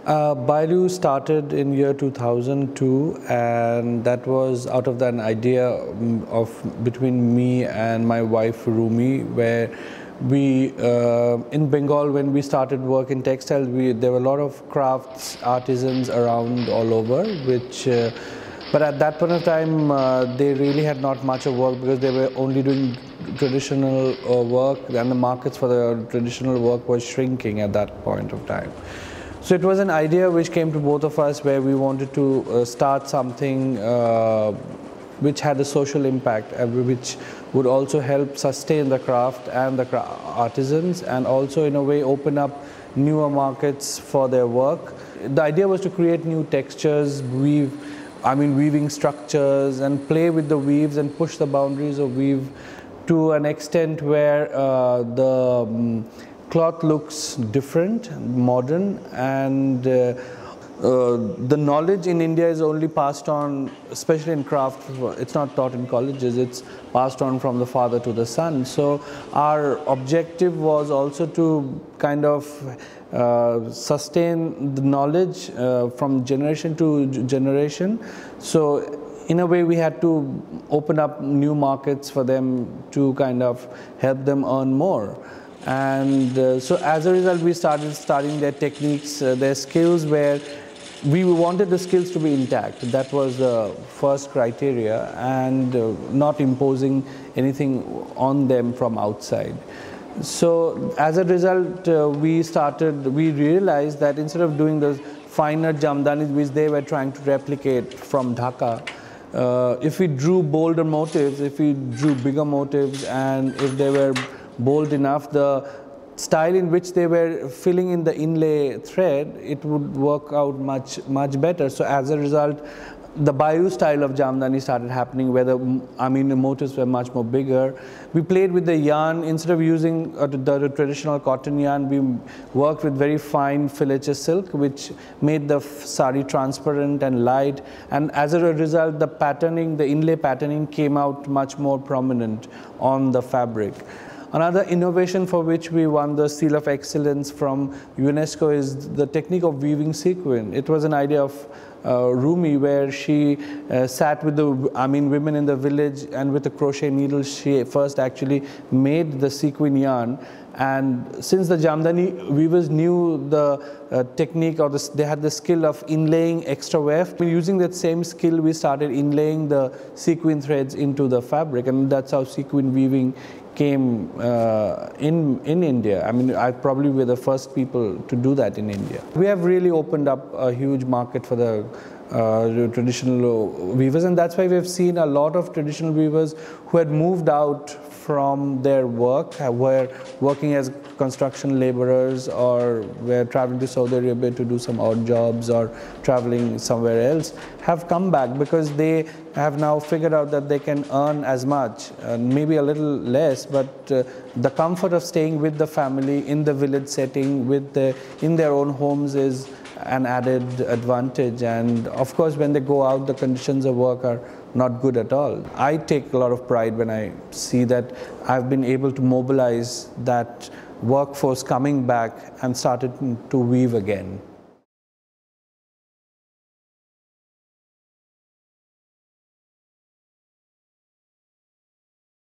Bailu started in year 2002, and that was out of an idea of between me and my wife Rumi, where we in Bengal, when we started work in textiles, there were a lot of crafts artisans around all over, which but at that point of time they really had not much of work because they were only doing traditional work, and the markets for the traditional work was shrinking at that point of time. So it was an idea which came to both of us, where we wanted to start something which had a social impact, which would also help sustain the craft and the artisans, and also in a way open up newer markets for their work. The idea was to create new textures, weaving structures, and play with the weaves and push the boundaries of weave to an extent where the cloth looks different, modern, and the knowledge in India is only passed on, especially in craft. It's not taught in colleges, it's passed on from the father to the son. So our objective was also to kind of sustain the knowledge from generation to generation. So in a way we had to open up new markets for them to kind of help them earn more. And so as a result, we started studying their techniques, their skills, where we wanted the skills to be intact. That was the first criteria, and not imposing anything on them from outside. So as a result, we realized that instead of doing the finer jamdanis which they were trying to replicate from Dhaka, if we drew bolder motifs, if we drew bigger motifs, and if they were bold enough, the style in which they were filling in the inlay thread, it would work out much better. So as a result, the Bailu style of jamdani started happening, where the motifs were much more bigger. We played with the yarn. Instead of using the traditional cotton yarn, we worked with very fine filature silk, which made the sari transparent and light. And as a result, the patterning, the inlay patterning, came out much more prominent on the fabric. Another innovation for which we won the Seal of Excellence from UNESCO is the technique of weaving sequin. It was an idea of Rumi, where she sat with the women in the village, and with a crochet needle she first actually made the sequin yarn. And since the jamdani weavers knew the technique, or they had the skill of inlaying extra weft, using that same skill we started inlaying the sequin threads into the fabric, and that's how sequin weaving came in India. I probably were the first people to do that in India. We have really opened up a huge market for the traditional weavers, and that's why we've seen a lot of traditional weavers who had moved out from their work, were working as construction laborers, or were traveling to Saudi Arabia to do some odd jobs, or traveling somewhere else, have come back because they have now figured out that they can earn as much, maybe a little less, but the comfort of staying with the family in the village setting, in their own homes, is an added advantage. And of course, when they go out, the conditions of work are not good at all. I take a lot of pride when I see that I've been able to mobilize that workforce coming back and started to weave again.